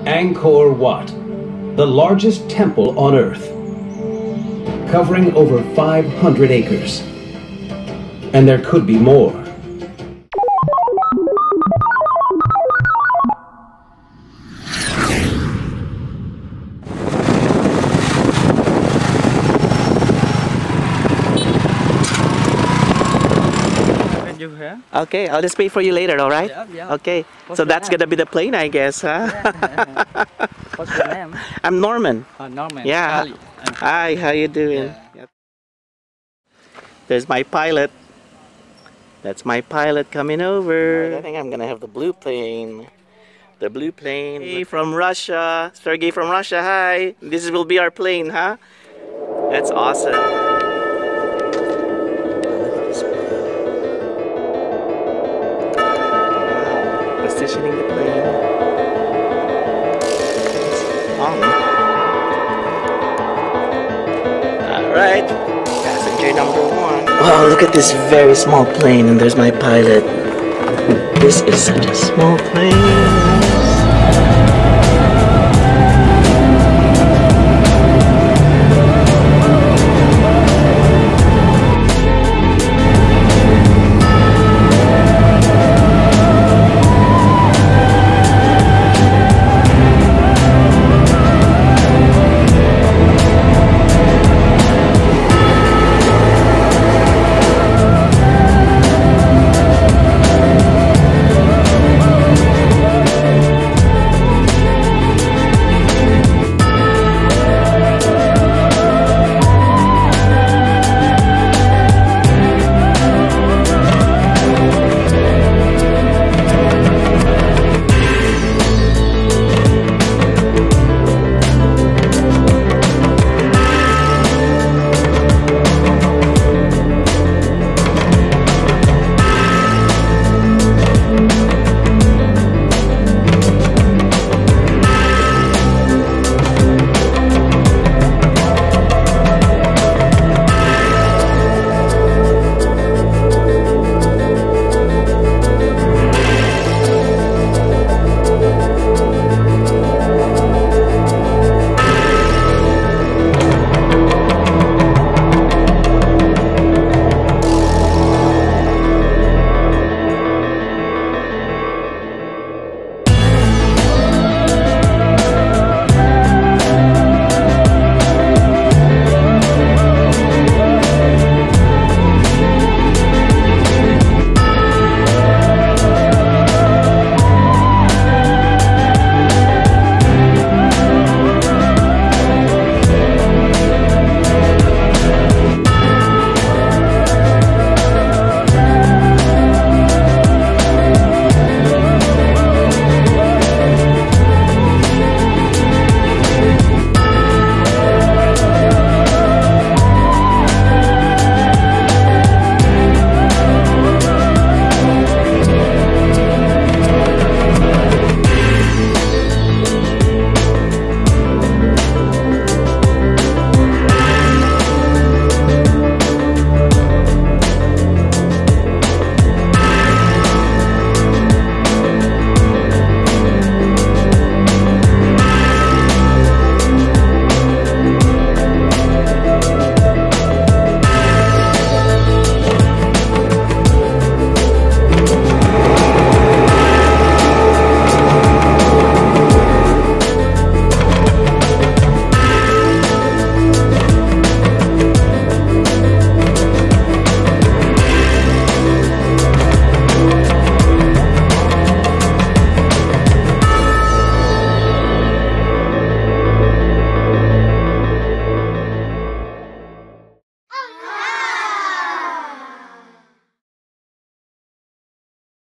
Angkor Wat, the largest temple on Earth, covering over 500 acres. And there could be more. Okay, I'll just pay for you later, alright? Yeah. Okay, What's so your that's name? gonna be the plane, I guess, huh? Yeah. What's your name? I'm Norman. Norman. Yeah. Hi, how you doing? Yeah. Yep. There's my pilot. That's my pilot coming over. Right, I think I'm gonna have the blue plane. The blue plane. Hey, from Russia. Sergey from Russia, hi. This will be our plane, huh? That's awesome. Positioning the plane. Alright, passenger number 1. Wow, look at this very small plane, and there's my pilot. This is such a small plane.